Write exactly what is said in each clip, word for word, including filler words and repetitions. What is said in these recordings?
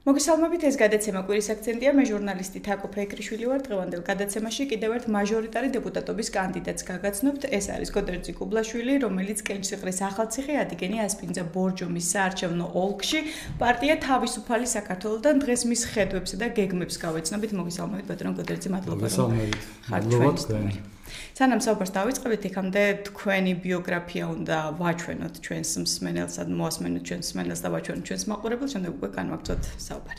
მოგესალმებით, ეს გადაცემა კვირის აქცენტია. მე ჟურნალისტი თაკო ფეიქრიშვილი ვარ. დღევანდელ გადაცემაში კიდევ ერთ მაჟორიტარი დეპუტატობის კანდიდატს გაგაცნობთ. ეს არის გოდერძი კუბლაშვილი, რომელიც კენჭსიხლის ახალციხე ადიგენი ასპინძა ბორჯომის საარჩევნო ოლქში პარტია თავისუფალი საქართველოდან დღეს მის ხედვებსა და გეგმებს გავეცნობით. მოგესალმებით, ბატონო გოდერძი, მადლობა. მოგესალმებით. მადლობა. სანამ საუბარს დავიწყებთ, იქამდე თქვენი ბიოგრაფია უნდა ვაჩვენოთ ჩვენს მსმენელს, მოასმენოთ ჩვენს მსმენელს და ვაჩვენოთ ჩვენს მაყურებელს, შემდეგ უკვე განვაგრძოთ საუბარი.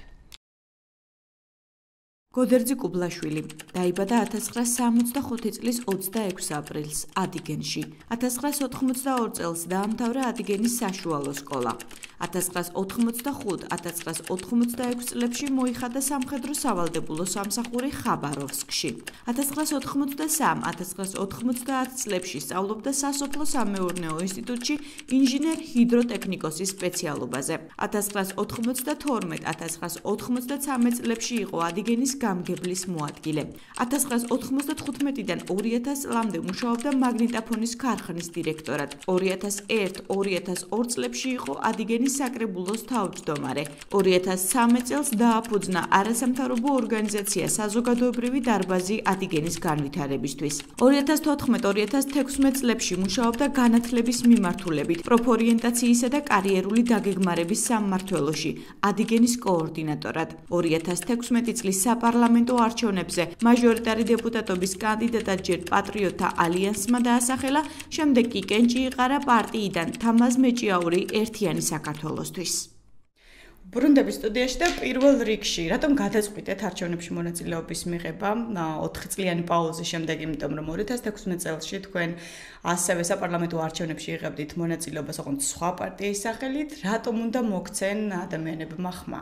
გოდერძი კუბლაშვილი დაიბადა ათას ცხრაას სამოცდახუთი წლის ოცდაექვსი აპრილს ადიგენში. ათას ცხრაას ოთხმოცდაორი წელს დაამთავრა ადიგენის საშუალო სკოლა. ათას ცხრაას ოთხმოცდახუთ - ათას ცხრაას ოთხმოცდაექვსი წლებში მოიხადა სამხედრო სავალდებულო სამსახური ხაბაროვსკში. ათას ცხრაას ოთხმოცდასამი - ათას ცხრაას ოთხმოცდაათი წლებში სწავლობდა სასოფლო-სამეურნეო ინსტიტუტში ინჟინერ-ჰიდროტექნიკოსის სპეციალობაზე. ათას ცხრაას ოთხმოცდათორმეტი - ათას ცხრაას ოთხმოცდაცამეტ წლებში იყო ადიგენის გამგებლის მოადგილე. ათას ცხრაას ოთხმოცდათხუთმეტიდან ორი ათას წლამდე მუშაობდა მაგნიტოფონის ქარხნის დირექტორად. ორი ათას ერთი - ორი ათას ორი წლებში იყო ადიგენის საკრებულოს თავმჯდომარე. ორი ათას სამი წელს დააფუძნა არასამთავრობო ორგანიზაცია საზოგადოებრივი დარბაზი ადიგენის განვითარებისთვის. ორი ათას თოთხმეტი - ორი ათას თექვსმეტ წლებში მუშაობდა განათლების მიმართულებით, პროფორიენტაციისა და კარიერული დაგეგმარების სამმართველოში, ადიგენის კოორდინატორად. ორი ათას თექვსმეტი წლის საპარლამენტო არჩევნებზე მაჟორიტარი დეპუტატობის კანდიდატად ჯერ პატრიოტთა ალიანსმა დაასახელა, შემდეგ კი კენჭი იყარა პარტიიდან თამაზ მეჭიაური ერთიანი საქართველოსთვის. ბრუნდების სტუდიაში და პირველ რიგში, რატომ გადაწყვიტეთ არჩევნებში მონაწილეობის მიღება ოთხი წლიანი პაუზის შემდეგ, იმიტომ რომ ორი ათას თექვსმეტ წელსში თქვენ ასევე საპარლამენტო არჩევნებში იღებდით მონაწილეობას ოღონდ სხვა პარტიის სახელით, რატომ უნდა მოგცენ ადამიანებმა ხმა?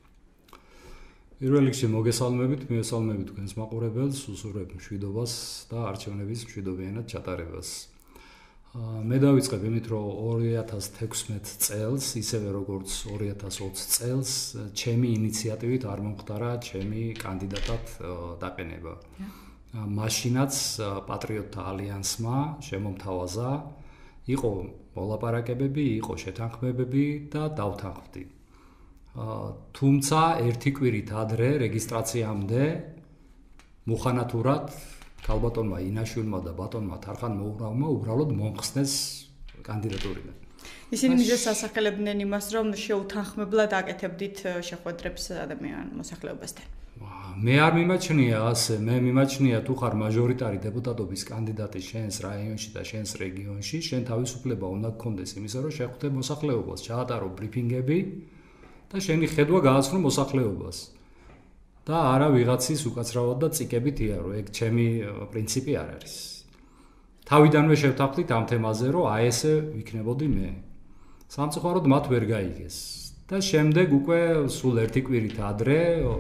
პირველ რიგში მოგესალმებით, მიესალმებით თქვენს მაყურებელს, უსურვებ მშვიდობას და არჩევნების მშვიდობიანად ჩატარებას. მე დავიწყებ იმით, რომ ორი ათას თექვსმეტ წელს, ისევე როგორც ორი ათას ოცი წელს, ჩემი ინიციატივით არ მომხდარა ჩემი კანდიდატად დაყენება. მაშინაც პატრიოტთა ალიანსმა შემომთავაზა, იყო მოლაპარაკებები, იყო შეთანხმებები და დავთანხმდი. თუმცა ერთი კვირით ადრე რეგისტრაციამდე მუხანათურად ქალბატონმა ინაშვილმა და ბატონმა თარხან მოურავმა უბრალოდ მომხსნეს კანდიდატურიდან. ისინი მიზეზს ასახელებდნენ იმას, რომ შეუთანხმებლად აკეთებდით შეხვედრებს ადამიან მოსახლეობასთან. მე არ მიმაჩნია ასე, მე მიმაჩნია თუ ხარ მაჟორიტარი დეპუტატობის კანდიდატი შენს რაიონში და შენს რეგიონში, შენ თავისუფლება უნდა გქონდეს იმისა, რომ შეხვდე მოსახლეობას, ჩაატარო ბრიფინგები და შენი ხედვა გააცნო მოსახლეობას. და არა ვიღაცის უკაცრავად და წიკებით იარო, ეგ ჩემი პრინციპი არ არის. თავიდანვე შევთანხმდით ამ თემაზე, რომ აი ესე ვიქნებოდი მე. სამწუხაროდ მათ ვერ გაიგეს. და შემდეგ უკვე სულ ერთი კვირით ადრე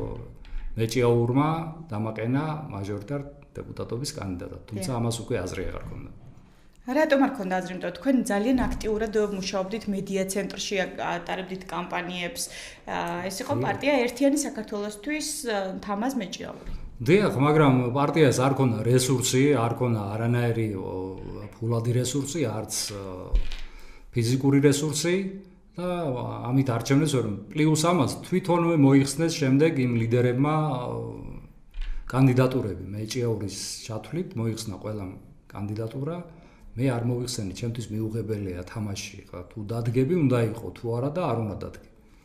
მეჭიაურმა დამაყენა მაჟორიტარ დეპუტატობის კანდიდატად. თუმცა ამას უკვე აზრი აღარ ჰქონდა. რატომ არ ქონდა აზრი, იმიტომ თქვენ ძალიან აქტიურად მუშაობდით მედია ცენტრში, ატარებდით კამპანიებს. ეს იყო პარტია ერთიანი საქართველოსთვის თამაზ მეჭიაური. დიახ, მაგრამ პარტიას არ ქონდა რესურსი, არ ქონდა არანაირი ფულადი რესურსი, არც ფიზიკური რესურსი და ამით არჩევნებს ვერ პლუს ამას თვითონვე მოიხსნეს შემდეგ იმ ლიდერებმა კანდიდატურები. მეჭიაურის ჩათვლით მოიხსნა ყველა კანდიდატურა. მე არ მოვიხსენი, ჩემთვის მიუღებელია თამაში, ხა თუ დადგები უნდა იყო, თუ არა და არ უნდა დადგები.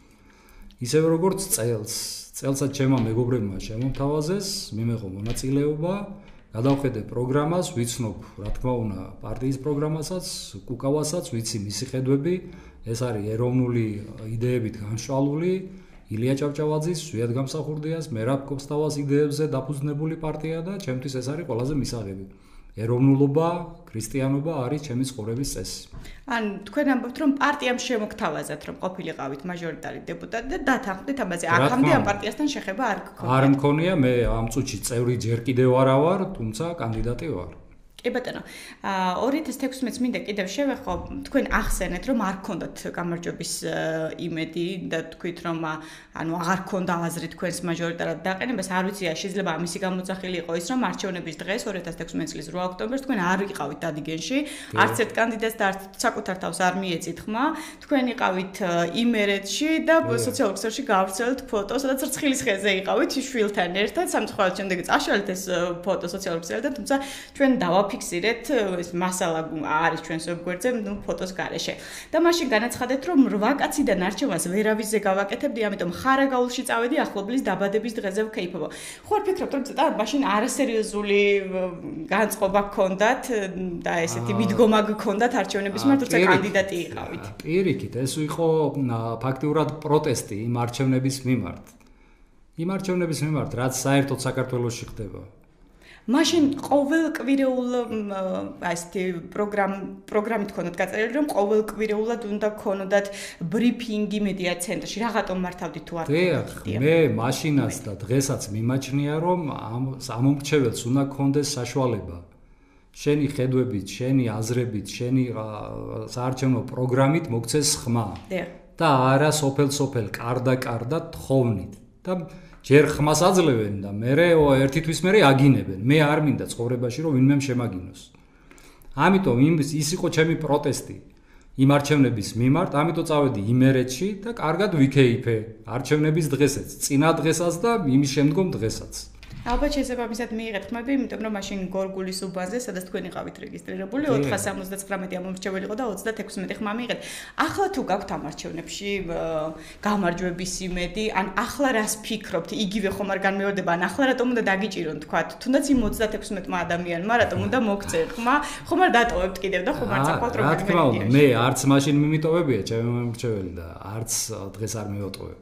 ისევე როგორც წელს, წელსაც ჩემმა მეგობრებმა შემომთავაზეს, მიმეღო მონაწილეობა, გადავხედე პროგრამას, ვიცნობ, რა თქმა უნდა, პარტიის პროგრამასაც, კუკავასაც, ვიცი მისი ხედვები, ეს არის ეროვნული იდეებით განშვალული, ილია ჭავჭავაძის, ზვიად გამსახურდიას, მერაბ კობსტავას იდეებზე დაფუძნებული პარტია და ჩემთვის ეს არის ყველაზე მისაღები. ეროვნულობა, ქრისტიანობა არის ჩემი ცხოვრების წესი. ან თქვენ ამბობთ, რომ პარტიამ შემოგთავაზათ, რომ ყოფილიყავით მაჟორიტარი დეპუტატი და დათანხმდით ამაზე. აქამდე ამ პარტიასთან შეხება არ გქონდა. არ მქონია, მე ამ წუთში წევრი ჯერ კიდევ არა ვარ, თუმცა კანდიდატი ვარ. კი ბატონო, ორი ათას თექვსმეტს მინდა კიდევ შევეხო, თქვენ ახსენეთ, რომ არ გქონდათ გამარჯვების იმედი და თქვით, რომ ანუ აღარ გქონდა აზრი თქვენს მაჟორიტარად დაყენებას, არ ვიცი, შეიძლება ამისი გამოძახილი იყო ის, რომ არჩევნების დღეს ორი ათას თექვსმეტ წლის რვა ოქტომბერს თქვენ არ იყავით დადიგენში, არც ერთ კანდიდატს და არც საკუთარ თავს არ მიეწით ხმა, თქვენ იყავით იმერეთში და სოციალურ ქსელში გაავრცელეთ ფოტო, სადაც რცხილის ხეზე იყავით შვილთან ერთად, სამწუხაროდ შემდეგ წაშალეთ ეს ფოტო სოციალურ ქსელთან, თუმცა ჩვენ დავაფიქსირეთ ეს მასალა არის ჩვენს ვებგვერდზე, ნუ ფოტოს გარეშე. და მაშინ განაცხადეთ, რომ რვა კაციდან არჩევანს ვერავისზე გავაკეთებდი, ამიტომ ხარაგაულში წავედი ახლობლის დაბადების დღეზე ვქეიფობო. ხო არ ფიქრობთ, რომ ცოტა მაშინ არასერიოზული განწყობა გქონდათ და ესეთი მიდგომა გქონდათ არჩევნების მიმართ, თუმცა კანდიდატი იყავით. პირიქით, ეს იყო ფაქტიურად პროტესტი იმ არჩევნების მიმართ. იმ არჩევნების მიმართ, რაც საერთოდ საქართველოში ხდება. მაშინ ყოველკვირეულ ასეთი პროგრამ პროგრამით ქონდათ გაწერილი, რომ ყოველკვირეულად უნდა ქონოდათ ბრიფინგი მედია ცენტრში. რაღაცომ მართავდით თუ არ ქონდათ? მე მაშინაც და დღესაც მიმაჩნია, რომ ამ ამომრჩეველს უნდა ქონდეს საშუალება შენი ხედვებით, შენი აზრებით, შენი საარჩევნო პროგრამით მოგცეს ხმა. და არა სოფელ-სოფელ, კარდა-კარდა თხოვნით. და ჯერ ხმას აძლევენ და მერე ერთი თვის მერე აგინებენ. მე არ მინდა ცხოვრებაში რომ ვინმე შემაგინოს. ამიტომ ის იყო ჩემი პროტესტი იმ არჩევნების მიმართ, ამიტომ წავედი იმერეთში და კარგად ვიქეიფე არჩევნების დღესაც, წინა დღესაც და იმის შემდგომ დღესაც. ალბათ შესაბამისად მიიღეთ ხმები, იმიტომ რომ მაშინ გორგულის უბანზე, სადაც თქვენ იყავით რეგისტრირებული, ოთხას სამოცდათვრამეტი ამომრჩეველი იყო და ოცდათექვსმეტი ხმა მიიღეთ. ახლა თუ გაქვთ ამ არჩევნებში გამარჯვების იმედი, ან ახლა რას ფიქრობთ, იგივე ხომ არ განმეორდება, ან ახლა რატომ უნდა დაგიჭირონ თქვათ, თუნდაც იმ ოცდათექვსმეტმა ადამიანმა რატომ უნდა მოგცენ ხმა, ხომ არ დატოვებთ კიდევ და ხომ არ წახვათ რომ რა თქმა უნდა, მე არც მაშინ მიმიტოვებია ჩემი მომრჩეველი და არც დღეს არ მივატოვებ.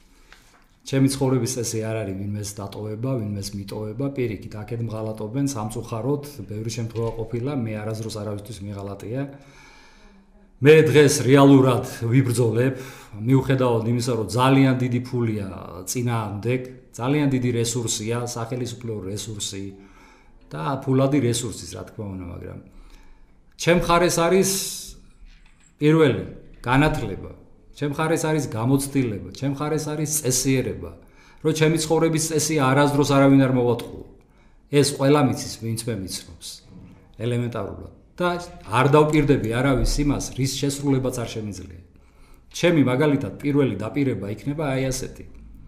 ჩემი ცხოვრების წესი არ არის ვინმეს დატოვება, ვინმეს მიტოვება, პირიქით, აქეთ მღალატობენ სამწუხაროდ, ბევრი შემთხვევა ყოფილა, მე არასდროს არავისთვის მიღალატია. მე დღეს რეალურად ვიბრძოლებ, მიუხედავად იმისა, რომ ძალიან დიდი ფულია წინააღმდეგ, ძალიან დიდი რესურსია, სახელმწიფო რესურსი და ფულადი რესურსის, რა თქმა უნდა, მაგრამ ჩემ მხარეს არის პირველი განათლება. ჩემ მხარეს არის გამოცდილება, ჩემ მხარეს არის წესიერება, რომ ჩემი ცხოვრების წესი არასდროს არავინ არ მოვატყუო. ეს ყველა მიცის, ვინც მე მიცნობს. ელემენტარულად. და არ დავპირდები არავის იმას, რის შესრულებაც არ შემიძლია. ჩემი მაგალითად პირველი დაპირება იქნება აი ასეთი.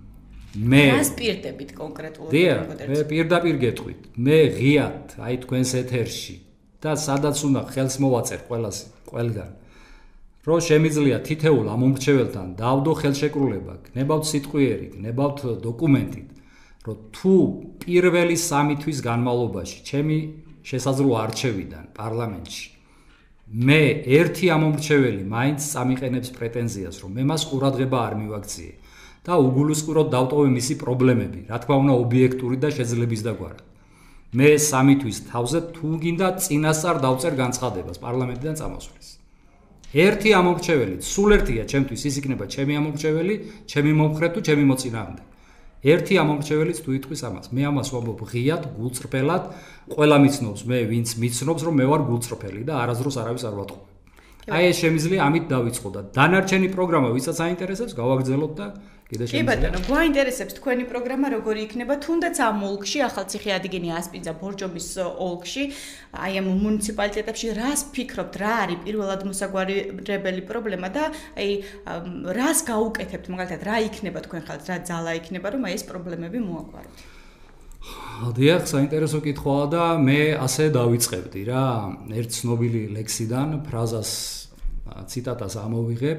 მე რას პირდებით კონკრეტულად? დიახ, მე პირდაპირ გეტყვით. მე ღიად, აი თქვენს ეთერში და სადაც უნდა ხელს მოვაწერ ყველას, ყველგან. რომ შემიძლია თითეულ ამომრჩეველთან დავდო ხელშეკრულება, გნებავთ სიტყვიერი, გნებავთ დოკუმენტით, რომ თუ პირველი სამი თვის განმავლობაში ჩემი შესაძლო არჩევიდან პარლამენტში მე ერთი ამომრჩეველი მაინც წამიყენებს პრეტენზიას, რომ მე მას ყურადღება არ მივაქციე და უგულისხმოდ დავტოვე მისი პრობლემები, რა თქმა უნდა ობიექტური და შეძლების დაგვარად. მე სამი თვის თავზე თუ გინდა წინასწარ დავწერ განცხადებას პარლამენტიდან წამოსვლის. ერთი ამომრჩეველი, სულ ერთია ჩემთვის, ის იქნება ჩემი ამომრჩეველი, ჩემი მომხრე თუ ჩემი მოწინააღმდეგე. ერთი ამომრჩეველიც თუ იტყვის ამას, მე ამას ვამბობ ღიად, გულწრფელად, ყველა მიცნობს, მე ვინც მიცნობს, რომ მე ვარ გულწრფელი და არასდროს არავის არ ვატყუებ. აი ეს შემიძლია ამით დავიწყო და დანარჩენი პროგრამა, ვისაც აინტერესებს, გავაგრძელოთ და კიდე შემიძლია. კი ბატონო, გვაინტერესებს თქვენი პროგრამა როგორი იქნება, თუნდაც ამ ოლქში, ახალციხე, ადიგენი, ასპინძა, ბორჯომის ოლქში, აი ამ მუნიციპალიტეტებში რას ფიქრობთ, რა არის პირველად მოსაგვარებელი პრობლემა და აი რას გაუკეთებთ, მაგალითად, რა იქნება თქვენ ხალხს, რა ძალა იქნება, რომ აი ეს პრობლემები მოაგვაროთ. დიახ, საინტერესო კითხვაა და მე ასე დავიწყებდი რა, ერთ ცნობილი ლექსიდან ფრაზას ციტატას ამოვიღებ.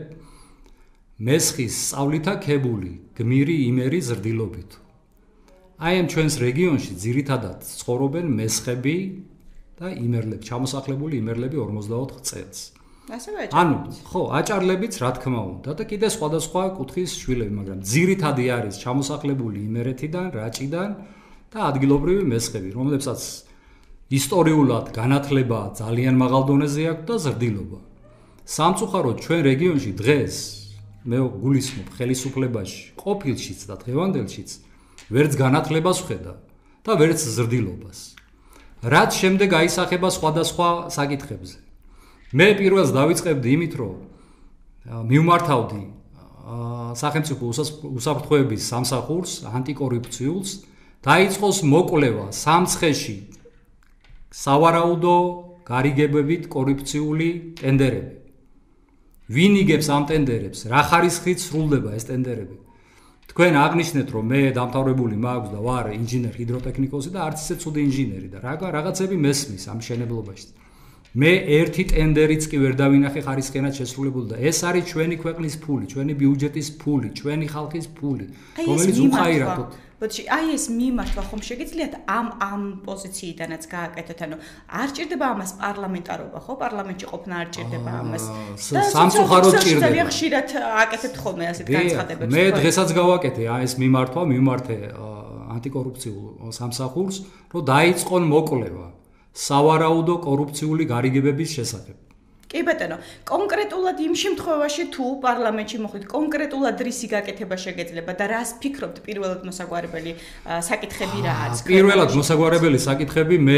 მესხის სწავლითა ქებული, გმირი იმერი ზრდილობით. აი ამ ჩვენს რეგიონში ძირითადად ცხოვრობენ მესხები და იმერლები, ჩამოსახლებული იმერლები ორმოცდაოთხ წელს. ასევე აჭარლებიც. ანუ, ხო, აჭარლებიც რა თქმა უნდა და კიდე სხვადასხვა კუთხის შვილები, მაგრამ ძირითადი არის ჩამოსახლებული იმერეთიდან, რაჭიდან და ადგილობრივი მესხები, რომლებსაც ისტორიულად განათლება ძალიან მაღალ დონეზე აქვს და ზრდილობა. სამწუხაროდ ჩვენ რეგიონში დღეს მე გულისხმობ ხელისუფლებაში, ყოფილშიც და დღევანდელშიც ვერც განათლებას ვხედავ და ვერც ზრდილობას. რაც შემდეგ აისახება სხვადასხვა საკითხებზე. მე პირველს დავიწყებდი იმით, რომ მივმართავდი სახელმწიფო უსაფრთხოების სამსახურს, ანტიკორუფციულს, დაიწყოს მოკვლევა სამცხეში სავარაუდო გარიგებებით კორუფციული ტენდერები. ვინ იგებს ამ ტენდერებს? რა ხარისხით სრულდება ეს ტენდერები? თქვენ აღნიშნეთ, რომ მე დამთავრებული მაქვს და ვარ ინჟინერ ჰიდროტექნიკოსი და არც ისე ცუდი ინჟინერი და რაღაცები მესმის ამ შენებლობაში. მე ერთი ტენდერიც კი ვერ დავინახე ხარისხენად შესრულებული და ეს არის ჩვენი ქვეყნის ფული, ჩვენი ბიუჯეტის ფული, ჩვენი ხალხის ფული, რომელიც უხაირად. ბოდიში, აი ეს მიმართვა ხომ შეგიძლიათ ამ ამ პოზიციიდანაც გააკეთოთ, ანუ არ ჭირდება ამას პარლამენტარობა, ხო? პარლამენტში ყოფნა არ ჭირდება ამას. სამწუხაროდ ჭირდება. ძალიან ხშირად აკეთებთ ხოლმე ასეთ განცხადებებს. მე დღესაც გავაკეთე ეს მიმართვა, მიმართე ანტიკორუფციულ სამსახურს, რომ დაიწყონ მოკვლევა სავარაუდო კორუფციული გარიგებების შესახებ. კი ბატონო, კონკრეტულად იმ შემთხვევაში თუ პარლამენტში მოხვით, კონკრეტულად რისი გაკეთება შეგეძლება და რას ფიქრობთ პირველად მოსაგვარებელი საკითხები რა არის? პირველად მოსაგვარებელი საკითხები მე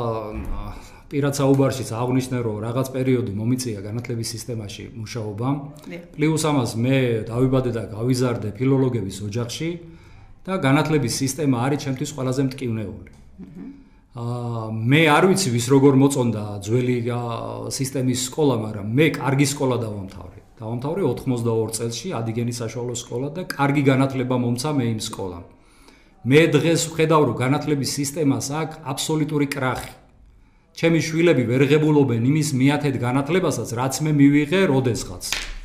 პირად საუბარშიც აღნიშნე, რომ რაღაც პერიოდი მომიწია განათლების სისტემაში მუშაობამ. პლუს ამას მე დავიბადე და გავიზარდე ფილოლოგების ოჯახში და განათლების სისტემა არის ჩემთვის ყველაზე მტკივნეული. მე არ ვიცი ვის როგორ მოწონდა ძველი სისტემის სკოლა, მაგრამ მე კარგი სკოლა დავამთავრე. დავამთავრე ოთხმოცდაორ წელში ადიგენის საშუალო სკოლა და კარგი განათლება მომცა მე იმ სკოლამ. მე დღეს ვხედავ, რომ განათლების სისტემას აქვს აბსოლუტური კრახი. ჩემი შვილები ვერ ღებულობენ იმის მიათეთ განათლებასაც, რაც მე მივიღე როდესღაც.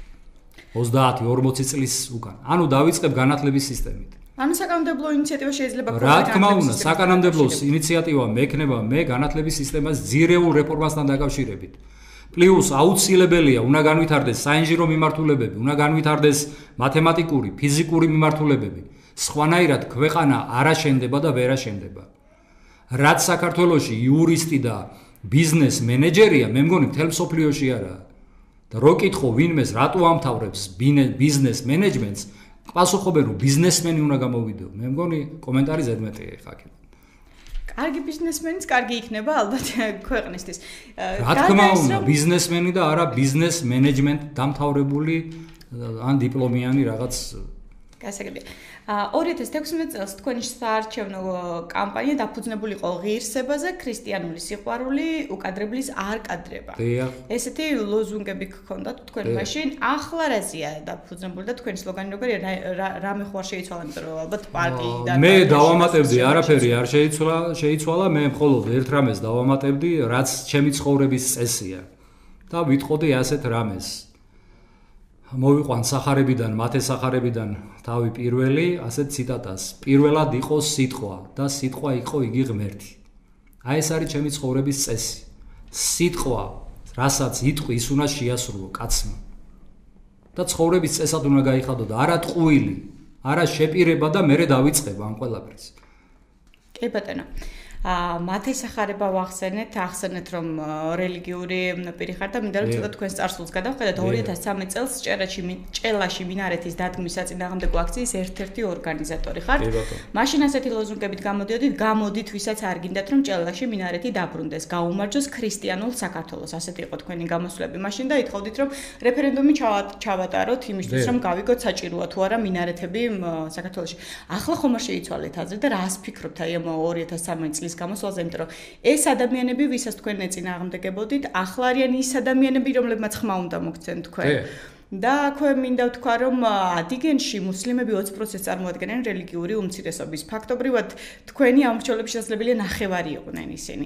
ოცდაათი ორმოცი წლის უკან. ანუ დავიწყებ განათლების სისტემით. ანუ საკანონმდებლო ინიციატივა შეიძლება ქონდეს. რა თქმა უნდა, საკანონმდებლო ინიციატივა მექნება მე განათლების სისტემას ძირეულ რეფორმასთან დაკავშირებით. პლუს აუცილებელია, უნდა განვითარდეს საინჟინრო მიმართულებები, უნდა განვითარდეს მათემატიკური, ფიზიკური მიმართულებები. სხვანაირად ქვეყანა არ აშენდება და ვერ აშენდება. რაც საქართველოში იურისტი და ბიზნეს მენეჯერია, მე მგონი მთელ მსოფლიოში არაა. და რო კითხო ვინმეს რატო ამთავრებს ბიზნეს მენეჯმენტს, პასუხობენ რომ ბიზნესმენი უნდა გამოვიდო. მე მგონი კომენტარი ზედმეტია ეხლა აქ. კარგი ბიზნესმენიც კარგი იქნება ალბათ ქვეყნისთვის. რა თქმა უნდა, ბიზნესმენი და არა ბიზნეს მენეჯმენტ დამთავრებული ან დიპლომიანი რაღაც გასაგებია. ორი ათას თექვსმეტ წელს თქვენი საარჩევნო კამპანია დაფუძნებული იყო ღირსებაზე, ქრისტიანული სიყვარული, უკადრებლის არ კადრება. ესეთი ლოზუნგები გქონდათ თქვენ მაშინ. ახლა რაზეა დაფუძნებული და თქვენი სლოგანი როგორია? რამე ხო არ შეიცვალა, იმიტომ რომ ალბათ პარტიი და მე დავამატებდი, არაფერი არ შეიცვალა, შეიცვალა, მე მხოლოდ ერთ რამეს დავამატებდი, რაც ჩემი ცხოვრების წესია. და ვიტყოდი ასეთ რამეს. მოვიყვან სახარებიდან, მათე სახარებიდან თავი პირველი, ასეთ ციტატას. პირველად იყო სიტყვა და სიტყვა იყო იგი ღმერთი. აი ეს არის ჩემი ცხოვრების წესი. სიტყვა, რასაც იტყვი, ის უნდა შეასრულო კაცმა. და ცხოვრების წესად უნდა გაიხადო და არა ტყუილი, არა შეპირება და მერე დავიწყებ ამ ყველაფერს. კი ბატონო. აა მათე სახარება ვახსენეთ, ახსენეთ რომ რელიგიური პირი ხარ და მინდა რომ ცოტა თქვენს წარსულს გადავხედოთ. ორი ათას ცხრამეტ წელს ჭერაში ჭელაში მინარეთის დადგმის საწინააღმდეგო აქციის ერთ-ერთი ორგანიზატორი ხარ. მაშინ ასეთი ლოზუნგებით გამოდიოდით, გამოდით, ვისაც არ გინდათ რომ ჭელაში მინარეთი დაბრუნდეს, გაუმარჯოს ქრისტიანულ საქართველოს. ასეთი იყო თქვენი გამოსვლები მაშინ და ითხოვდით რომ რეფერენდუმი ჩავატაროთ იმისთვის რომ გავიგოთ საჭიროა თუ არა მინარეთები საქართველოში. ახლა ხომ არ შეიცვალეთ აზრი და რას ფიქრობთ აი ამ ორი ათას ცხრამეტ წლის გამოსვლაზე, იმიტომ რომ ეს ადამიანები, ვისაც თქვენ ეწინააღმდეგებოდით, ახლა არიან ის ადამიანები, რომლებმაც ხმა უნდა მოგცენ თქვენ. და აქვე მინდა ვთქვა, რომ ადიგენში მუსლიმები ოცი პროცენტს წარმოადგენენ რელიგიური უმცირესობის. ფაქტობრივად თქვენი ამორჩევლების შესაძლებელია ნახევარი იყვნენ ისინი.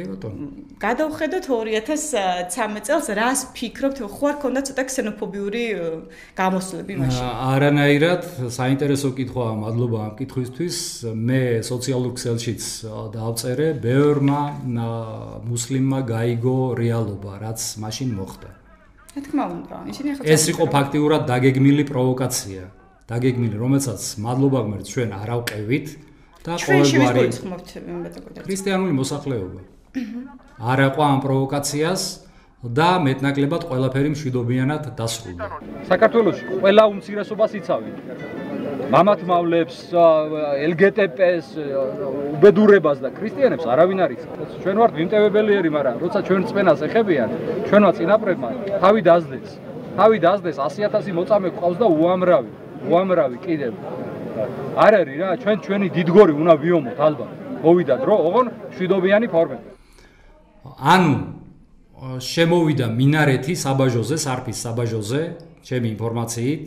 გადავხედოთ ორი ათას ცხრამეტ წელს, რას ფიქრობთ, ხო არ ქონდა ცოტა ქსენოფობიური გამოსვლები მაშინ? არანაირად, საინტერესო კითხვაა, მადლობა ამ კითხვისთვის. მე სოციალურ ქსელშიც დავწერე, ბევრმა მუსლიმმა გაიგო რეალობა, რაც მაშინ მოხდა. რა თქმა უნდა, ისინი ახლა ეს იყო ფაქტიურად დაგეგმილი პროვოკაცია. დაგეგმილი, რომელსაც მადლობა გმერთ ჩვენ არავყევით და ყოველგვარი ქრისტიანული მოსახლეობა. არ აყვა ამ პროვოკაციას და მეტნაკლებად ყველაფერი მშვიდობიანად დასრულდა. საქართველოში ყველა უმცირესობას იცავენ. მამათმავლებს, ელ ჯი ბი ტი-ს, უბედურებას და ქრისტიანებს არავინ არ იცავს. ჩვენ ვართ მიმტევებელიერი, მაგრამ როცა ჩვენ წმენას ეხებიან, ჩვენმა წინაპრებმა თავი დაძდეს. თავი დაძდეს ასი ათასი მოწამე ყავს და უამრავი, უამრავი კიდევ. არ არის რა, ჩვენ ჩვენი დიდგორი უნდა ვიომოთ ალბათ. მოვიდა დრო, ოღონ მშვიდობიანი ფორმები. ანუ შემოვიდა მინარეთი საბაჟოზე, სარფის საბაჟოზე, ჩემი ინფორმაციით.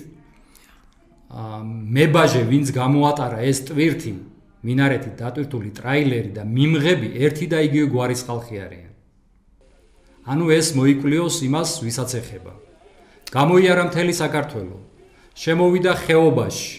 მებაჟე, ვინც გამოატარა ეს ტვირთი, მინარეთით დატვირთული ტრაილერი და მიმღები ერთი და იგივე გვარის ხალხი არიან. ანუ ეს მოიკვლიოს იმას, ვისაც ეხება. გამოიარა მთელი საქართველო. შემოვიდა ხეობაში,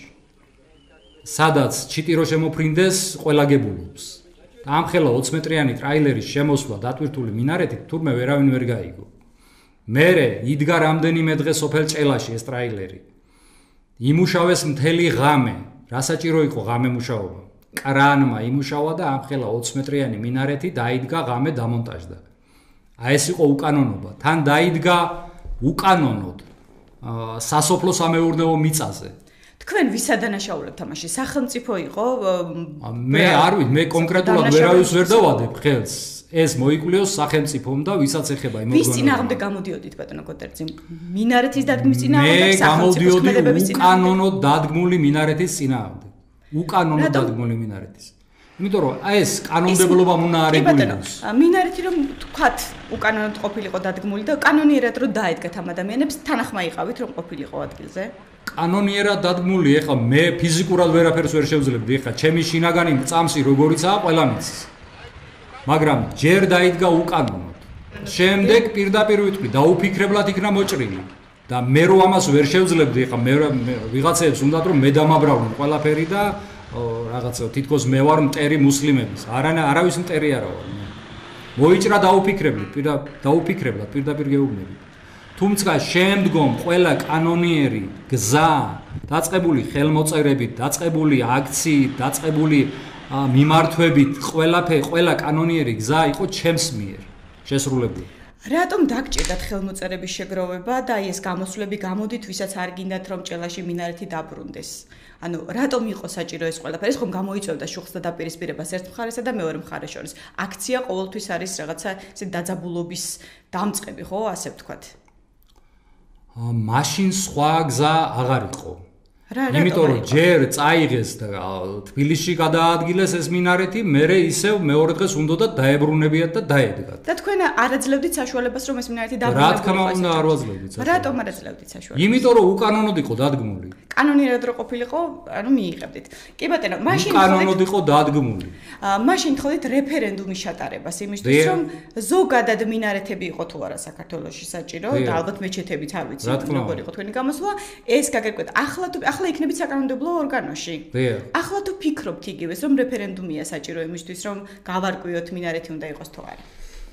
სადაც ჩიტირო შემოფრინდეს, ყველა გებულობს. და ამხელა ოცი მეტრიანი ტრაილერის შემოსვლა დატვირთული მინარეთით თურმე ვერავინ ვერ გაიგო. მერე იდგა რამდენიმე დღე სოფელ ჭელაში ეს ტრაილერი. იმუშავეს მთელი ღამე, რა საჭირო იყო ღამე მუშაობა. კრანმა იმუშავა და ამხელა ოცი მეტრიანი მინარეთი დაიდგა ღამე დამონტაჟდა. აი ეს იყო უკანონობა. თან დაიდგა უკანონოდ სასოფლო სამეურნეო მიწაზე. თქვენ ვისადანაშაულებთ ამაში? სახელმწიფო იყო? მე არ ვიცი, მე კონკრეტულად ვერავის ვერ დავადებ ხელს. ეს მოიკვლიოს სახელმწიფომ და ვისაც ეხება იმ ორგანოებს. ვის წინააღმდეგ გამოდიოდით ბატონო კოტერძი? მინარეთის დადგმის წინააღმდეგ, სახელმწიფოს ქმედებების წინააღმდეგ? უკანონოდ დადგმული მინარეთის წინააღმდეგ. უკანონოდ დადგმული მინარეთის. იმიტომ რომ აი ეს კანონმდებლობა უნდა არეგულიროს. მინარეთი რომ თქვათ უკანონოდ ყოფილიყო დადგმული და კანონიერად რომ დაედგათ ამ ადამიანებს, თანახმა იყავით რომ ყოფილიყო ადგილზე? კანონიერად დადგმული, ეხლა მე ფიზიკურად ვერაფერს ვერ შევძლებდი, ეხლა ჩემი შინაგანი წამსი როგორიცაა ყველა მიცის. მაგრამ ჯერ დაიდგა უკანონოდ. შემდეგ პირდაპირ ვიტყვი, დაუფიქრებლად იქნა მოჭრილი. და მე რო ამას ვერ შევძლებდი, ეხლა მე ვიღაცებს უნდათ რომ მე დამაბრავნო ყველაფერი და რაღაცა თითქოს მე ვარ მტერი მუსლიმების. არანა არავის მტერი არა ვარ. მოიჭრა დაუფიქრებლად, დაუფიქრებლად პირდაპირ გეუბნები. თუმცა შემდგომ ყველა კანონიერი გზა, დაწყებული ხელმოწერებით, დაწყებული აქციით, დაწყებული მიმართვებით, ყველაფერი, ყველა კანონიერი გზა იყო ჩემს მიერ შესრულებული. რატომ დაგჭირდათ ხელმოწერების შეგროვება და აი ეს გამოსვლები გამოდით, ვისაც არ გინდათ რომ ჭელაში მინარეთი დაბრუნდეს? ანუ რატომ იყო საჭირო ეს ყველაფერი? ეს ხომ გამოიწვევდა შუხს და დაპირისპირებას ერთ მხარესა და მეორე მხარეს შორის. აქცია ყოველთვის არის რაღაცა ესე დაძაბულობის დამწყები, ხო, ასე ვთქვათ. მაშინ სხვა გზა აღარ იყო. იმიტომ რომ ჯერ წაიღეს და თბილისში გადაადგილეს ეს მინარეთი, მერე ისევ მეორე დღეს უნდა დაებრუნებიათ და დაედგათ. და თქვენ არ აძლევდით საშუალებას რომ ეს მინარეთი დაბრუნებულიყო? რა თქმა უნდა არ ვაძლევდით საშუალებას. რატომ არ აძლევდით საშუალებას? იმიტომ რომ უკანონოდ იყო დადგმული. კანონიერად რო ყოფილიყო, ანუ მიიღებდით. კი ბატონო, მაშინ კანონოდ იყო დადგმული. მაშინ თხოვით რეფერენდუმის შეტარებას იმისთვის, რომ ზოგადად მინარეთები იყო თუ არა საქართველოში საჭირო და ალბათ მეჩეთებიც არ ვიცი როგორ იყო თქვენი გამოსვლა. ეს გაგეკვეთ. ახლა თუ ახლა იქნებით საკანონმდებლო ორგანოში. ახლა თუ ფიქრობთ იგივეს, რომ რეფერენდუმია საჭირო იმისთვის, რომ გავარკვიოთ მინარეთი უნდა იყოს თუ არა?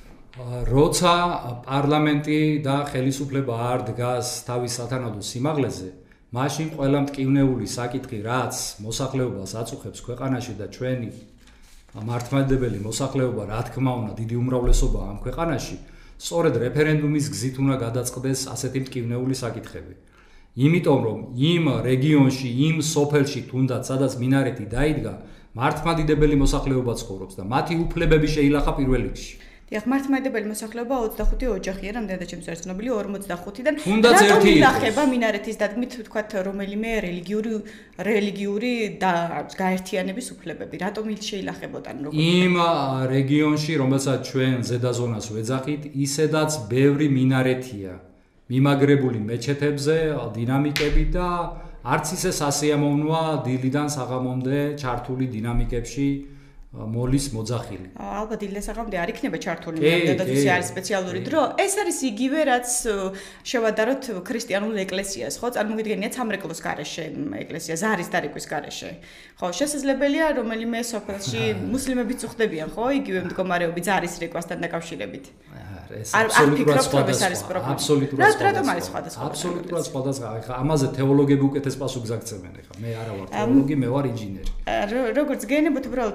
როცა პარლამენტი და ხელისუფლება არ დგას თავის სათანადო სიმაღლეზე, მაშინ ყველა მტკივნეული საკითხი, რაც მოსახლეობას აწუხებს ქვეყანაში და ჩვენი მართლმადიდებელი მოსახლეობა, რა თქმა უნდა, დიდი უმრავლესობა ამ ქვეყანაში, სწორედ რეფერენდუმის გზით უნდა გადაწყდეს ასეთი მტკივნეული საკითხები. იმიტომ რომ იმ რეგიონში, იმ სოფელში თუნდაც სადაც მინარეთი დაიდგა, მართლმადიდებელი მოსახლეობა ცხოვრობს და მათი უფლებები შეილახა პირველ რიგში. დიახ, მართლმადიდებელი მოსახლეობა ოცდახუთი ოჯახია, რამდენადაც ჩემს არის ცნობილი, ორმოცდახუთიდან. თუნდაც ერთი ილახება მინარეთის დადგმით, თქვათ, რომელიმე რელიგიური რელიგიური და გაერთიანების უფლებები. რატომ შეილახებოდან როგორ? იმ რეგიონში, რომელსაც ჩვენ ზედაზონას ვეძახით, ისედაც ბევრი მინარეთია. მიმაგრებული მეჩეთებზე, დინამიკები და არც ისე სასიამოვნოა დილიდან საღამომდე ჩართული დინამიკებში მოლის მოძახილი. ალბათ დილიდან საღამომდე არ იქნება ჩართული, მეტად ისე არის სპეციალური დრო. ეს არის იგივე, რაც შევადაროთ ქრისტიანულ ეკლესიას, ხო? წარმოგიდგენიათ სამრეკლოს გარეშე ეკლესია, ზარის დარეკვის გარეშე. ხო, შესაძლებელია რომელიმე სოფელში მუსლიმებიც უხდებიან, ხო? იგივე მდგომარეობი ზარის რეკვასთან დაკავშირებით. ეს აბსოლუტურად სხვადასხვა. აბსოლუტურად რატომ არის სხვადასხვა? აბსოლუტურად სხვადასხვა. ახლა ამაზე თეოლოგები უკეთეს პასუხს აგწევენ ახლა. მე არა ვარ თეოლოგი, მე ვარ ინჟინერი. როგორც გენებთ, უბრალოდ თეოლოგი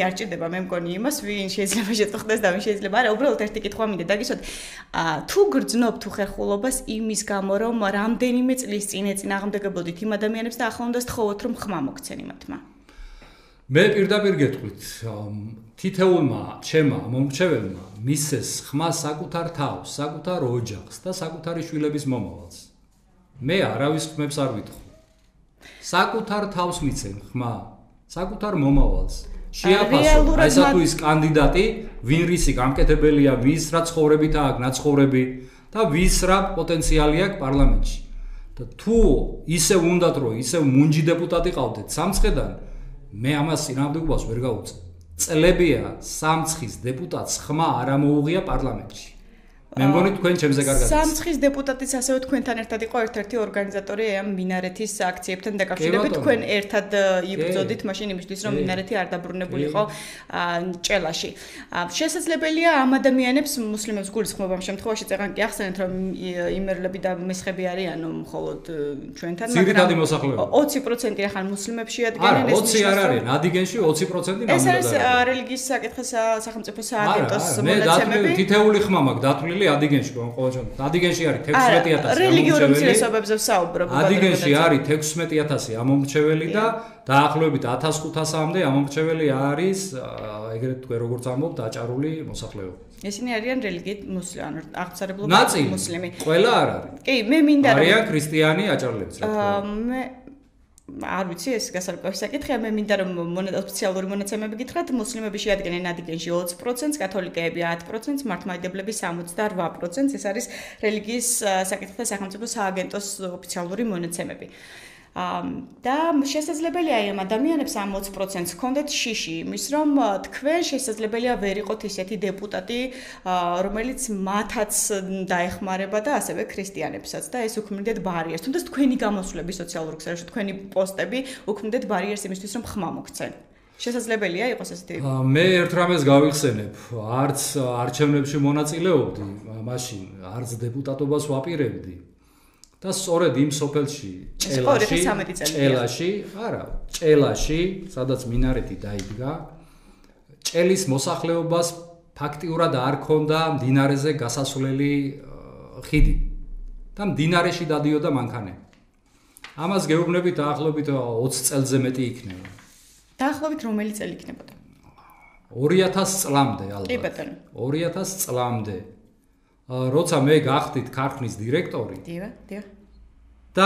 მომენტი არ ჭირდება მე მგონი იმას, ვინ შეიძლება შეტყდეს და ვინ შეიძლება არა, უბრალოდ ერთი კითხვა მინდა დაგისვათ. თუ გრძნობ თუ ხერხულობას იმის გამო, რომ რამდენიმე წლის წინ ეწინააღმდეგებოდით იმ ადამიანებს და ახლა უნდა სთხოვოთ, რომ ხმა მოგცენ იმათმა. მე პირდაპირ გეტყვით, თითეულმა ჩემმა მომრჩეველმა მისცეს ხმა საკუთარ თავს, საკუთარ ოჯახს და საკუთარი შვილების მომავალს. მე არავის ხმებს არ ვიტყვი. საკუთარ თავს მიცემ ხმა, საკუთარ მომავალს. შეაფასო, ესა თუ ის კანდიდატი, ვინ რისი გამკეთებელია, ვის რა ცხოვრებით აქვს, ნაცხოვრები და ვის რა პოტენციალი აქვს პარლამენტში. და თუ ისე უნდათ, რომ ისე მუნჯი დეპუტატი ყავდეთ სამცხედან, მე ამას წინააღმდეგობას ვერ გავუწევ. წლებია სამცხის დეპუტატს ხმა არ ამოუღია პარლამენტში. მე მგონი თქვენ ჩემზე კარგად. სამცხის დეპუტატიც ასევე თქვენთან ერთად იყო ერთ-ერთი ორგანიზატორი ამ მინარეთის აქციებთან დაკავშირებით. თქვენ ერთად იბრძოდით მაშინ იმისთვის, რომ მინარეთი არ დაბრუნებულიყო ჭელაში. შესაძლებელია ამ ადამიანებს მუსლიმებს გულისხმობ ამ შემთხვევაში წეგან კი ახსენეთ, რომ იმერლები და მესხები არიანო მხოლოდ ჩვენთან, მაგრამ ძირითადი მოსახლეობა ოცი პროცენტი ახალ მუსლიმებს შეადგენენ. არა, ოცი არ არის, ადიგენში ოცი პროცენტი ნამდვილად. ეს არის რელიგიის საკითხის სახელმწიფო სააგენტოს მონაცემები. მე თითეული ხმა მაქვს დათვლილი ადიგენში ყოველჯერ. ადიგენში არის თექვსმეტი ათასი რელიგიური უმცირესობებზე ვსაუბრობ. ადიგენში არის თექვსმეტი ათასი ამომრჩეველი და დაახლოებით ათას ხუთასამდე ამომრჩეველი არის ეგრეთ თქვენ როგორც ამბობთ აჭარული მოსახლეობა. ესენი არიან რელიგიით მუსლიმი, ანუ აღმსარებლობა მუსლიმი. ყველა არ არის. კი, მე მინდა რომ არიან ქრისტიანი აჭარლებიც რა თქმა უნდა. მე არ ვიცი ეს გასარკვევი საკითხია, მე მინდა რომ ოფიციალური მონაცემები გითხრათ, მუსლიმები შეადგენენ ადიგენში ოცი პროცენტს, კათოლიკეები ათი პროცენტს, მართლმადიდებლები სამოცდაოთხ პროცენტს, ეს არის რელიგიის საკითხთა სახელმწიფო სააგენტოს ოფიციალური მონაცემები. და შესაძლებელია ამ ადამიანებს ამ ოცი პროცენტს ჰქონდეთ შიში იმის, რომ თქვენ შესაძლებელია ვერ იყოთ ისეთი დეპუტატი, რომელიც მათაც დაეხმარება და ასევე ქრისტიანებსაც და ეს უქმნიდეთ ბარიერს. თუნდაც თქვენი გამოსვლები სოციალურ ქსელში, თქვენი პოსტები უქმნიდეთ ბარიერს იმისთვის, რომ ხმა მოგცენ. შესაძლებელია იყოს ესეთი. მე ერთ რამეს გავიხსენებ, არც არჩევნებში მონაწილეობდი, მაშინ არც დეპუტატობას ვაპირებდი. და სწორედ იმ სოფელში, ჭელაში, ჭელაში, არა, ჭელაში, სადაც მინარეთი დაიდგა, ჭელის მოსახლეობას ფაქტიურად არ ქონდა მდინარეზე გასასვლელი ხიდი და მდინარეში დადიოდა მანქანები. ამას გეუბნებით დაახლოებით ოცი წელზე მეტი იქნება. დაახლოებით რომელი წელი იქნებოდა? ორი ათასი წლამდე ალბათ. კი ბატონო. ორი ათასი წლამდე. როცა მე გახდით ქარხნის დირექტორი. დიახ, დიახ. და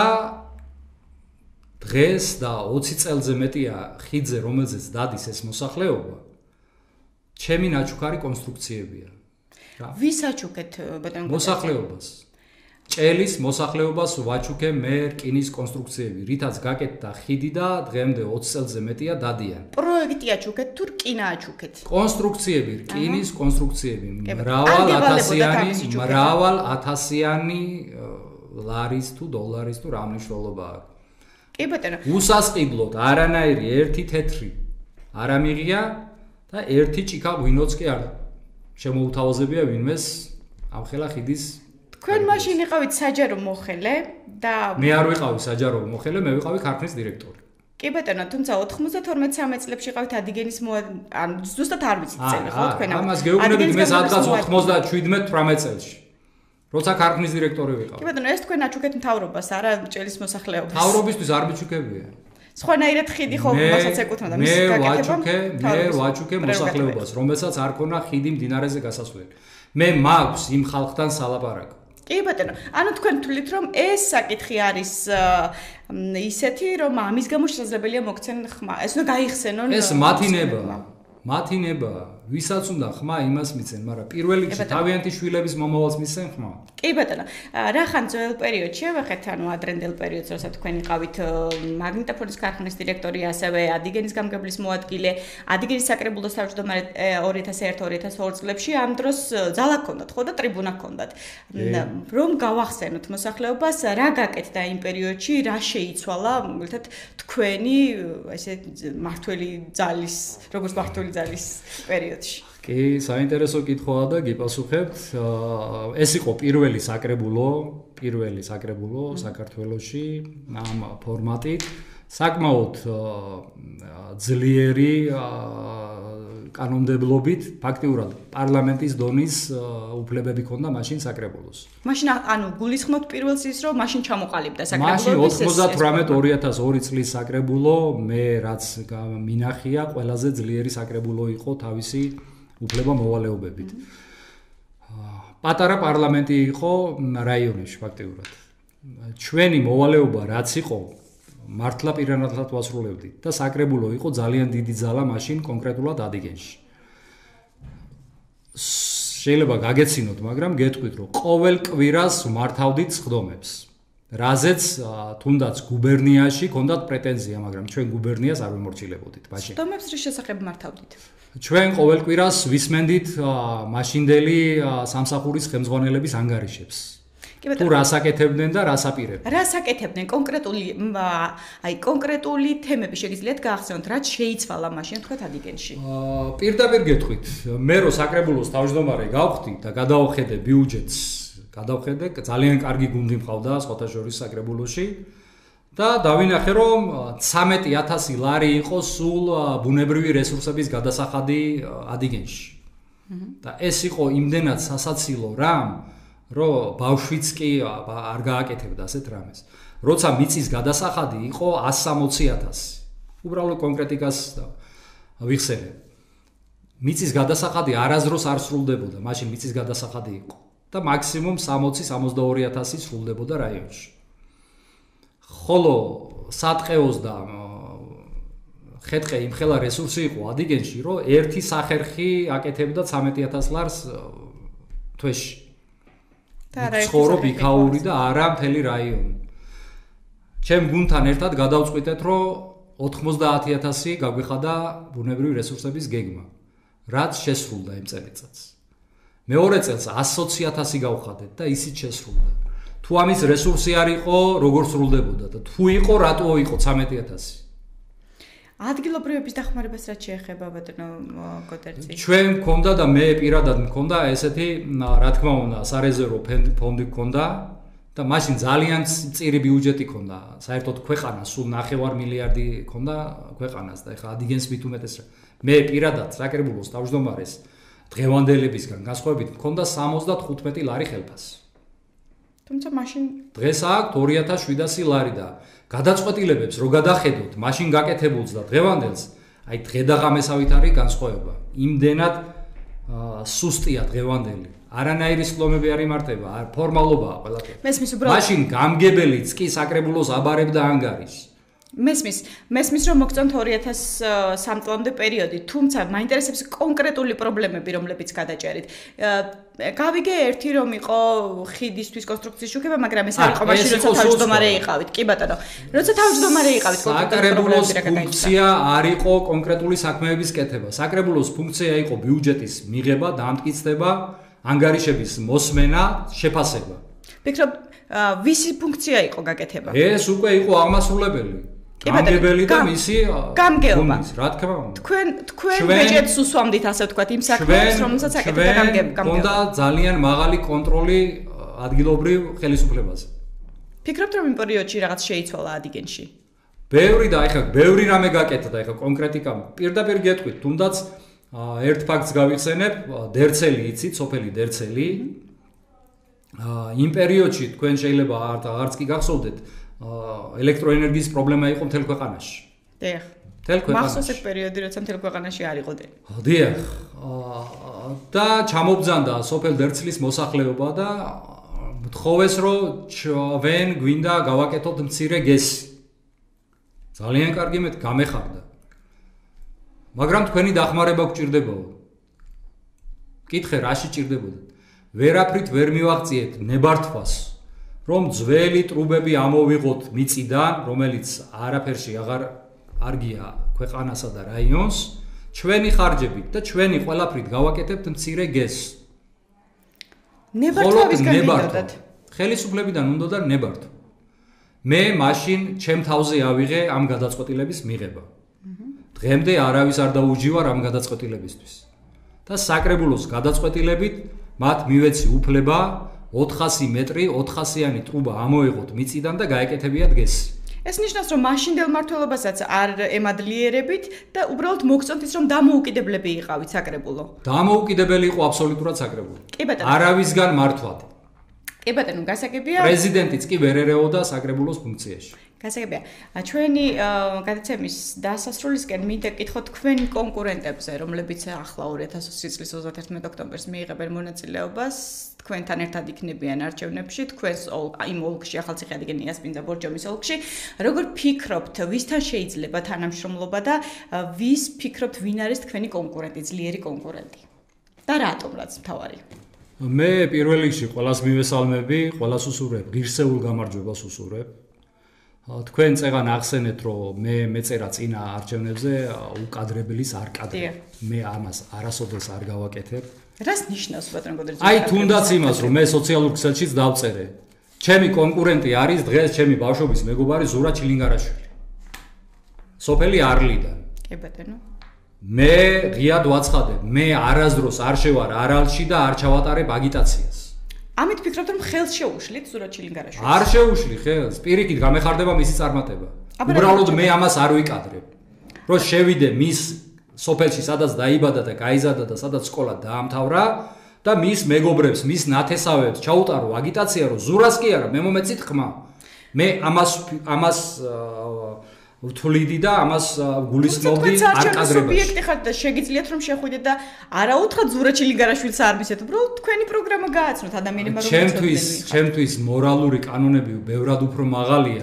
დღეს და ოცი წელზე მეტია ხიდზე, რომელზეც დადის ეს მოსახლეობა, ჩემი ნაჩუქარი კონსტრუქციებია. ვის აჩუქეთ ბატონო? მოსახლეობას. ჭელის მოსახლეობას ვაჩუქე მე რკინის კონსტრუქციები, რითაც გაკეთდა ხიდი და დღემდე ოცი წელზე მეტია დადიან. პროექტი აჩუქეთ თუ რკინა აჩუქეთ? კონსტრუქციები, რკინის კონსტრუქციები, მრავალ ათასიანი, მრავალ ათასიანი ლარის თუ დოლარის თუ რა მნიშვნელობა აქვს. კი ბატონო. უსასყიდლოდ არანაირი ერთი თეთრი არ ამიღია და ერთი ჭიქა ღვინოც კი არ შემოუთავაზებია ვინმეს ამ ხელა ხიდის. თქვენ მაშინ იყავით საჯარო მოხელე და მე არ ვიყავი საჯარო მოხელე, მე ვიყავი ქარხნის დირექტორი. კი ბატონო, თუმცა ოთხმოცდათორმეტ სამი წლებში იყავით ადიგენის ან ზუსტად არ ვიცით წელი ხო თქვენ ამ. ამას გეუბნებით მე სადღაც ოთხმოცდაშვიდმეტ თვრამეტ წელში. როცა ქარხნის დირექტორი ვიყავ. კი ბატონო, ეს თქვენ აჩუქეთ მთავრობას, არა ჭელის მოსახლეობას. მთავრობისთვის არ მიჩუქებია. სხვანაირად ხიდი ხო მასაც ეკუთვნოდა მის გაკეთებამ. მე ვაჩუქე, მე ვაჩუქე მოსახლეობას, რომელსაც არ ქონა ხიდი მდინარეზე გასასვლელი. მე მაქვს იმ ხალხთან სალაპარაკო. კი ბატონო, ანუ თქვენ თვლით რომ ეს საკითხი არის ისეთი, რომ ამის გამო შესაძლებელია მოგცენ ხმა. ეს უნდა გაიხსენონ. ეს მათი ნება. მათი ნება, ვისაც უნდა ხმა იმას მიცენ, მაგრამ პირველ რიგში თავიანთი შვილების მომავალს მიცენ ხმა. კი ბატონო, რახან ძველ პერიოდში ავეხეთ, ანუ ადრენდელ პერიოდს, როცა თქვენ იყავით მაგნიტოფონის ქარხნის დირექტორი, ასევე ადიგენის გამგებლის მოადგილე, ადიგენის საკრებულოს თავმჯდომარე ორი ათას ერთ ორი ათას ორი წლებში ამ დროს ძალა ჰქონდათ, ხო და ტრიბუნა ჰქონდათ. რომ გავახსენოთ მოსახლეობას, რა გაკეთდა იმ პერიოდში, რა შეიცვალა, მოგილთად თქვენი ესე მართველი ძალის, როგორც მართველი ძალის პერიოდში. კი, საინტერესო კითხვაა და გიპასუხებთ. ეს იყო პირველი საკრებულო, პირველი საკრებულო საქართველოში ამ ფორმატით. საკმაოდ ძლიერი კანონმდებლობით ფაქტიურად პარლამენტის დონის უფლებები ქონდა მაშინ საკრებულოს. მაშინ ანუ გულისხმობთ პირველს ის რომ მაშინ ჩამოყალიბდა საკრებულო. მაშინ ოცდაოთხ ორი ათას ორი წლის საკრებულო მე რაც მინახია ყველაზე ძლიერი საკრებულო იყო თავისი უფლება მოვალეობებით. პატარა პარლამენტი იყო რაიონებში ფაქტიურად. ჩვენი მოვალეობა რაც იყო მართლა პირანაირად ვასრულებდით და საკრებულო იყო ძალიან დიდი ძალა მაშინ კონკრეტულად ადიგენში. შეიძლება გაგეცინოთ, მაგრამ გეტყვით რომ ყოველ კვირას მართავდით სხდომებს. რაზეც თუნდაც გუბერნიაში ქონდათ პრეტენზია, მაგრამ ჩვენ გუბერნიას არ ვემორჩილებოდით მაშინ. სხდომებს რის შესახებ მართავდით? ჩვენ ყოველ კვირას ვისმენდით მაშინდელი სამსახურის ხელმძღვანელების ანგარიშებს. თუ რას აკეთებდნენ და რას აპირებდნენ? რას აკეთებდნენ კონკრეტული აი კონკრეტული თემები შეგიძლიათ გაახსენოთ, რაც შეიცვალა მაშინ თქვათ ადიგენში? აა პირდაპირ გეტყვით, მე რო საკრებულოს თავმჯდომარე გავხდი და გადავხედე ბიუჯეტს, გადავხედე, ძალიან კარგი გუნდი მყავდა სხვათა შორის საკრებულოში და დავინახე რომ ცამეტი ათასი ლარი იყო სულ ბუნებრივი რესურსების გადასახადი ადიგენში. და ეს იყო იმდენად სასაცილო რამ რომ ბავშვიც კი არ გააკეთებდა ასეთ რამეს. როცა მიწის გადასახადი იყო ასი სამოცი ათასი. უბრალოდ კონკრეტიკას ვიხსენე. მიწის გადასახადი არასდროს არ სრულდებოდა, მაშინ მიწის გადასახადი იყო და მაქსიმუმ სამოცი სამოცდაორი ათასი სრულდებოდა რაიონში. ხოლო სატყეოს და ხეთყე იმხელა რესურსი იყო ადიგენში, რომ ერთი სახერხი აკეთებდა ცამეტი ათას ლარს თვეში. ცხოვრობ იქაური და არა მთელი რაიონი. ჩემ გუნდთან ერთად გადავწყვიტეთ, რომ ოთხმოცდაათი ათასი გაგვიხადა ბუნებრივი რესურსების გეგმა, რაც შესრულდა იმ წელიწადს. მეორე წელს ასი ოცი ათასი გავხადეთ და ისიც შესრულდა. თუ ამის რესურსი არ იყო, როგორ სრულდებოდა და თუ იყო, რატო იყო ცამეტი ათასი? ადგილობრივების დახმარებას რაც შეეხება ბატონო კოტერცი. ჩვენ მქონდა და მე პირადად მქონდა ესეთი, რა თქმა უნდა, სარეზერვო ფონდი მქონდა და მაშინ ძალიან წირი ბიუჯეტი მქონდა. საერთოდ ქვეყანას სულ ნახევარ მილიარდი მქონდა ქვეყანას და ეხლა ადიგენს მით უმეტეს მე პირადად საკრებულოს თავმჯდომარეს დღევანდელებისგან განსხვავებით მქონდა სამოცდათხუთმეტი ლარი ხელფასი. თუმცა მაშინ დღეს აქვს ორი ათას შვიდასი ლარი და გადაწყვეტილებებს რო გადახედოთ, მაშინ გაკეთებულს და დღევანდელს, აი დღედაღამესავით არის განსხვავება. იმდენად სუსტია დღევანდელი. არანაირი სხდომები არ იმართება, არ ფორმალობაა ყველაფერი. მესმის უბრალოდ. მაშინ გამგებელიც კი საკრებულოს აბარებდა ანგარიშს. მესმის, მესმის რომ მოგწონთ ორი ათას სამი წლამდე პერიოდი, თუმცა მაინტერესებს კონკრეტული პრობლემები, რომლებიც გადაჭერით. გავიგე ერთი რომ იყო ხიდისთვის კონსტრუქციის შუქება, მაგრამ ეს არ იყო მაშინ როცა თავმჯდომარე იყავით. კი ბატონო, როცა თავმჯდომარე იყავით, საკრებულოს ფუნქცია არ იყო კონკრეტული საქმეების კეთება. საკრებულოს ფუნქცია იყო ბიუჯეტის მიღება, დამტკიცება, ანგარიშების მოსმენა, შეფასება. ვფიქრობ, ვისი ფუნქცია იყო გაკეთება? ეს უკვე იყო აღმასრულებელი. გამგებელი და მისი გამგეობა. რა თქმა უნდა. თქვენ თქვენ ბიუჯეტს უსვამდით ასე ვთქვათ იმ საქმეებს, რომელსაც აკეთებდა გამგეობა. ჰქონდა ძალიან მაღალი კონტროლი ადგილობრივ ხელისუფლებაზე. ფიქრობთ რომ იმ პერიოდში რაღაც შეიცვალა ადიგენში? ბევრი და ეხლა ბევრი რამე გაკეთდა, ეხლა კონკრეტიკა პირდაპირ გეტყვით, თუნდაც ერთ ფაქტს გავიხსენებ, დერცელი იცით, სოფელი დერცელი. იმ პერიოდში თქვენ შეიძლება არც კი გახსოვდეთ, ელექტროენერგიის პრობლემა იყო მთელ ქვეყანაში. დიახ. მთელ ქვეყანაში. მახსოვს ეგ პერიოდი, როცა მთელ ქვეყანაში არ იყო დე. დიახ. და ჩამობძანდა სოფელ დერცლის მოსახლეობა და მთხოვეს, რომ ჩვენ გვინდა გავაკეთოთ მცირე გესი. ძალიან კარგი მეთ გამეხარდა. მაგრამ თქვენი დახმარება გჭირდებოდა. კითხე, რაში ჭირდებოდა? ვერაფრით ვერ მივაღწიეთ ნებართვას, რომ ძველი ტრუბები ამოვიღოთ მიწიდან, რომელიც არაფერში აღარ არგია ქვეყანასა და რაიონს, ჩვენი ხარჯებით და ჩვენი ყველაფრით გავაკეთებთ მცირე გეზს. ნებართვებისგან მინდოდათ. ხელისუფლებიდან უნდოდა ნებართვა. მე მაშინ ჩემ თავზე ავიღე ამ გადაწყვეტილების მიღება. დღემდე არავის არ დაუჯივარ ამ გადაწყვეტილებისთვის. და საკრებულოს გადაწყვეტილებით მათ მივეცი უფლება ოთხასი მეტრი ოთხასიანი ტრუბა ამოიღოთ მიწიდან და გაეკეთებიათ გესი. ეს ნიშნავს, რომ მაშინდელ მმართველობასაც არ ემადლიერებით და უბრალოდ მოგწონთ ის, რომ დამოუკიდებლები იყავით საკრებულო. დამოუკიდებელი იყო აბსოლუტურად საკრებულო. კი ბატონო. არავისგან მართვად. კი ბატონო, გასაგებია. პრეზიდენტიც კი ვერ ერეოდა საკრებულოს ფუნქციაში. გასაგებია. ჩვენი გადაცემის დასასრულისკენ მინდა გითხოთ თქვენი კონკურენტებზე, რომლებიც ახლა ორი ათას ოცი წლის ოცდაათი ოქტომბერს მიიღებენ მონაწილეობას, თქვენთან ერთად იქნებიან არჩევნებში, თქვენს იმ ოლქში, ახალციხე ადიგენიას პინდა ბორჯომის ოლქში. როგორ ფიქრობთ, ვისთან შეიძლება თანამშრომლობა და ვის ფიქრობთ, ვინ არის თქვენი კონკურენტი, ძლიერი კონკურენტი? და რატომ რაც მთავარი? მე პირველ რიგში ყველას მივესალმები, ყველას უსურვებ, ღირსეულ გამარჯვებას უსურვებ. თქვენ წეგან ახსენეთ, რომ მე მეწერა წინა არჩევნებზე უკადრებლის არ კადრებ. მე ამას არასოდეს არ გავაკეთებ. რას ნიშნავს ბატონო გოდერძი? აი თუნდაც იმას, რომ მე სოციალურ ქსელშიც დავწერე. ჩემი კონკურენტი არის დღეს ჩემი ბავშვობის მეგობარი ზურა ჩილინგარაშვილი. სოფელი არლიდან. კი ბატონო. მე ღიად ვაცხადებ, მე არასდროს არ შევარ არალში და არ ჩავატარებ აგიტაციას. ამით ფიქრობთ, რომ ხელს შეუშლით ზურა ჩილინგარაშვილს? არ შეუშლი ხელს, პირიქით გამეხარდება მისი წარმატება. უბრალოდ მე ამას არ ვიკადრებ. რომ შევიდე მის სოფელში, სადაც დაიბადა და გაიზარდა და სადაც სკოლა დაამთავრა და მის მეგობრებს, მის ნათესავებს ჩაუტარო აგიტაცია, რომ ზურას კი არა, მე მომეწით ხმა. მე ამას ამას ვთვლიდი და ამას გულისხმობდი არ კადრებაში. სუბიექტი ხართ და შეგიძლიათ რომ შეხვიდეთ და არაუთხრა ზურა ჩილინგარაშვილს არ მისცეთ, უბრალოდ თქვენი პროგრამა გააცნოთ ადამიანებმა რომ ჩემთვის, ჩემთვის მორალური კანონები ბევრად უფრო მაღალია.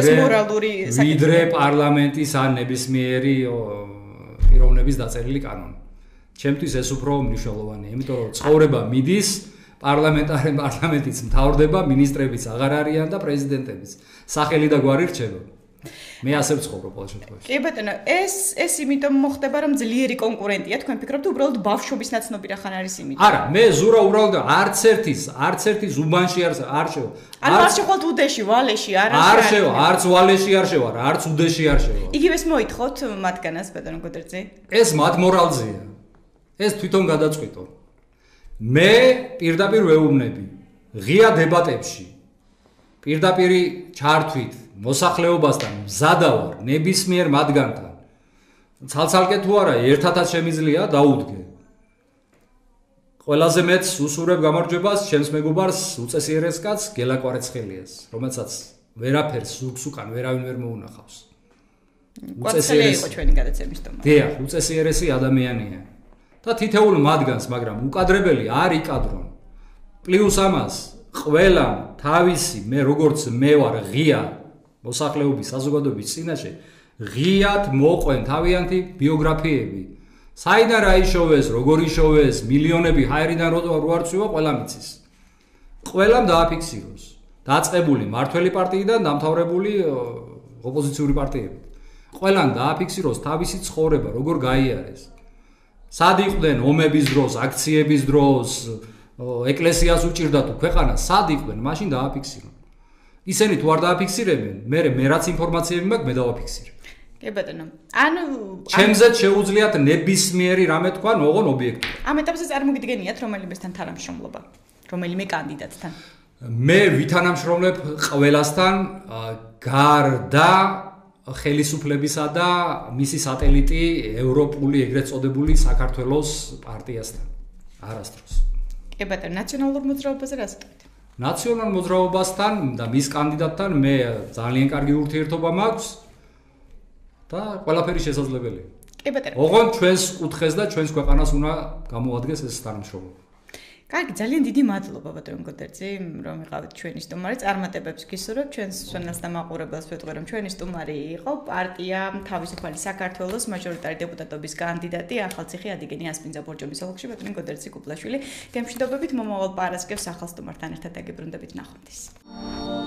ვიდრე პარლამენტის ან ნებისმიერი პიროვნების დაწერილი კანონი. ჩემთვის ეს უფრო მნიშვნელოვანია, იმიტომ რომ ცხოვრება მიდის, პარლამენტარი პარლამენტიც მთავრდება, მინისტრებიც აღარ არიან და პრეზიდენტებიც. სახელი და გვარი რჩება. მე ასე ვცხოვრობ ყოველ შემთხვევაში. კი ბატონო, ეს ეს იმიტომ მოხდება, რომ ძლიერი კონკურენტია, თქვენ ფიქრობთ უბრალოდ ბავშვობის ნაცნობი რახან არის იმიტომ? არა, მე ზურა უბრალოდ არც ერთის, არც ერთის უბანში არ არ შევა. არ შევხვალთ უდეში, ვალეში, არ არ შევა, არც ვალეში არ შევა, არც უდეში არ შევა. იგივეს მოითხოვთ მათგანას ბატონო გოდერძი? ეს მათ მორალზეა. ეს თვითონ გადაწყვიტო. მე პირდაპირ ვეუბნები ღია დებატებში. პირდაპირ ჩართვით მოსახლეობასთან მზადავარ ნებისმიერ მათგანთან. ცალცალკე თუ არა, ერთადაც შემიძლია დაუდგე. ყველაზე მეც უსურვებ გამარჯვებას ჩემს მეგობარს უწესიერეს კაცს გელა კვარეცხელიას, რომელსაც ვერაფერს ზუგს უკან ვერავინ ვერ მოუნახავს. უწესიერესი იყო ჩვენი გადაცემის თემა. დიახ, უწესიერესი ადამიანია. და თითოეულ მათგანს, მაგრამ უკადრებელი არ იკადრონ. პლუს ამას ყველა თავისი მე როგორც მე ვარ ღია მოსახლეობის საზოგადოების წინაშე ღიად მოყვენ თავიანთი ბიოგრაფიები. საიდან რა იშოვეს, როგორ იშოვეს, მილიონები ჰაერიდან რო არ წვივა, ყველა მიცის. ყველამ დააფიქსიროს. დაწყებული მართველი პარტიიდან დამთავრებული ოპოზიციური პარტიებით. ყველამ დააფიქსიროს თავისი ცხოვრება, როგორ გაიარეს. სად იყვნენ ომების დროს, აქციების დროს, ეკლესიას უჭირდა თუ ქვეყანას, სად იყვნენ, მაშინ დააფიქსირონ. ისინი თუ არ დააფიქსირებენ, მე მე რაც ინფორმაციები მაქვს, მე დავაფიქსირებ. კი ბატონო. ანუ ჩემზეც შეუძლიათ ნებისმიერი რამე თქვა, ოღონ ობიექტი. ამ ეტაპზე წარმოგიდგენიათ რომელიმესთან თანამშრომლობა, რომელიმე კანდიდატთან? მე ვითანამშრომლებ ყველასთან, გარდა ხელისუფლებისა და მისი სატელიტი ევროპული ეგრეთ წოდებული საქართველოს პარტიასთან. არასდროს. კი ბატონო, ნაციონალურ მოძრაობაზე რა ვიტყვით? ნაციონალურ მოძრაობასთან და მის კანდიდატთან მე ძალიან კარგი ურთიერთობა მაქვს და ყველაფერი შესაძლებელია. კი ბატონო. ოღონდ ჩვენს კუთხეს და ჩვენს ქვეყანას უნდა გამოადგეს ეს თანამშრომლობა. კარგი, ძალიან დიდი მადლობა ბატონო გოდერძი, რომ იყავით ჩვენი სტუმარი. წარმატებებს გისურვებ ჩვენს სვენელს და მაყურებელს ვეტყვი, რომ ჩვენი სტუმარი იყო პარტია თავისუფალი საქართველოს მაჟორიტარი დეპუტატობის კანდიდატი ახალციხე ადიგენი ასპინძა ბორჯომის ოლქში ბატონო გოდერძი კუპლაშვილი. გემშვიდობებით მომავალ პარასკევს ახალ სტუმართან ერთად დაგიბრუნდებით ნახვამდის.